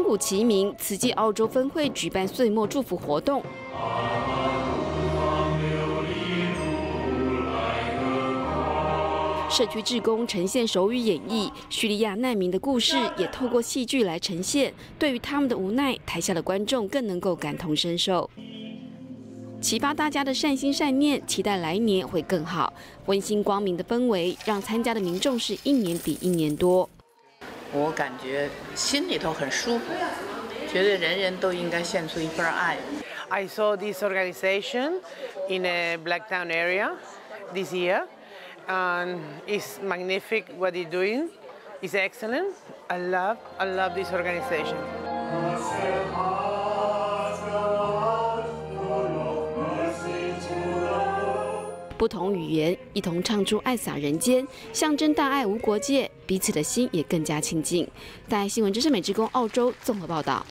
鼓齐鸣，慈济澳洲分会举办岁末祝福活动。 社区志工呈现手语演绎叙利亚难民的故事，也透过戏剧来呈现。对于他们的无奈，台下的观众更能够感同身受，启发大家的善心善念，期待来年会更好。温馨光明的氛围，让参加的民众是一年比一年多。 我感觉心里头很舒服，觉得人人都应该献出一份爱。 I saw this organization in a Blacktown area this year. And it's magnific what they're doing. It's excellent. I love this organization. 不同语言，一同唱出爱洒人间，象征大爱无国界，彼此的心也更加亲近。在新闻之声美职工澳洲综合报道。